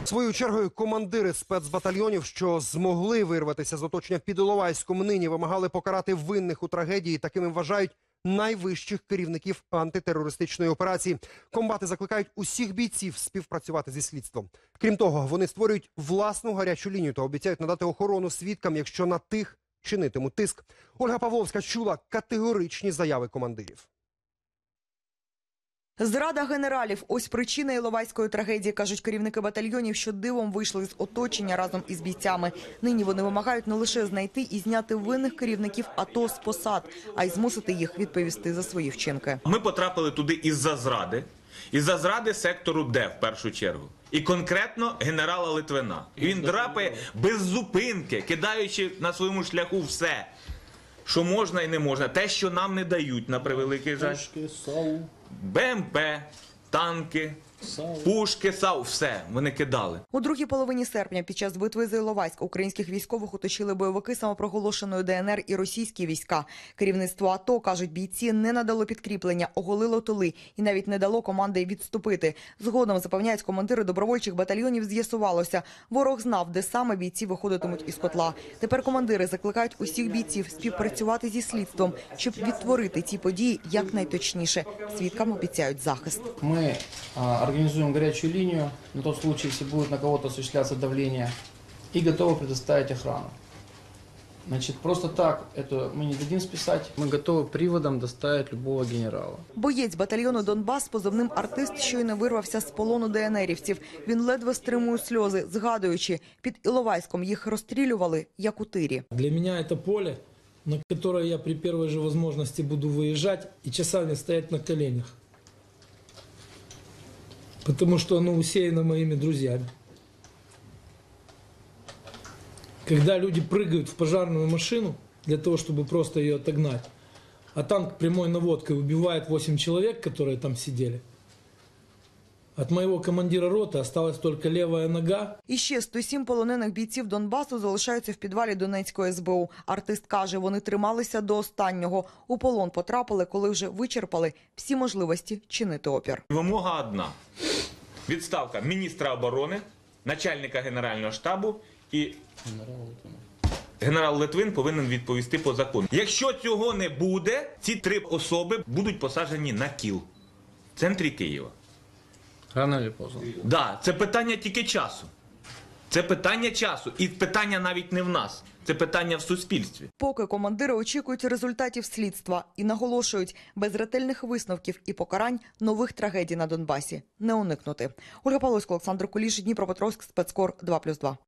Своєю чергою командири спецбатальйонів, що змогли вирватися з оточення під Іловайськом, нині вимагали покарати винних у трагедії. Такими вважають найвищих керівників антитерористичної операції. Комбати закликають усіх бійців співпрацювати зі слідством. Крім того, вони створюють власну гарячу лінію та обіцяють надати охорону свідкам, якщо на тих чинитимуть тиск. Ольга Павловська чула категоричні заяви командирів. Зрада генералів – ось причина іловайської трагедії, кажуть керівники батальйонів, що дивом вийшли з оточення разом із бійцями. Нині вони вимагають не лише знайти і зняти винних керівників АТО з посад, а й змусити їх відповісти за свої вчинки. Ми потрапили туди із-за зради сектору Д в першу чергу. І конкретно генерала Литвина. І він драпає без зупинки, кидаючи на своєму шляху все, що можна і не можна. Те, що нам не дають, на превеликий жаль. БМП, танки, пушки, САУ, все, вони кидали. У другій половині серпня під час битви за Іловайськ українських військових оточили бойовики самопроголошеної ДНР і російські війська. Керівництво АТО, кажуть бійці, не надало підкріплення, оголило тили і навіть не дало команди відступити. Згодом, запевняють командири добровольчих батальйонів, з'ясувалося. Ворог знав, де саме бійці виходитимуть із котла. Тепер командири закликають усіх бійців співпрацювати зі слідством, щоб відтворити ці події якнайточніше. Свідкам обіцяють захист. Ми организуем горячую линию на тот случай, если будет на кого-то осуществляться давление, и готовы предоставить охрану. Значит, просто так это мы не дадим списать. Мы готовы приводом доставить любого генерала. Боєць батальйону «Донбас» з позивним «Артист» щойно вирвався з полону ДНРівців. Він ледве стримує сльози, згадуючи, під Іловайськом їх розстрілювали, як у тирі. Для меня это поле, на которое я при первой же возможности буду выезжать и часами стоять на коленях. Потому что оно усеяно моими друзьями. Когда люди прыгают в пожарную машину для того, чтобы просто ее отогнать, а танк прямой наводкой убивает 8 человек, которые там сидели, от моего командира роты осталась только левая нога. І ще 107 полонених бійців Донбасу залишаються в підвалі Донецької СБУ. Артист каже, вони трималися до останнього. У полон потрапили, коли вже вичерпали всі можливості чинити опір. Вимога одна. Відставка міністра оборони, начальника Генерального штабу і генерал Литвин повинен відповісти по закону. Якщо цього не буде, ці 3 особи будуть посаджені на кіл в центрі Києва. Рано или поздно. Да, це питання тільки часу. Це питання часу. І питання навіть не в нас. Це питання в суспільстві. Поки командири очікують результатів слідства і наголошують, без ретельних висновків і покарань нових трагедій на Донбасі не уникнути. Ольга Павловська, Олександр Куліш, Дніпропетровськ, спецкор 2+2.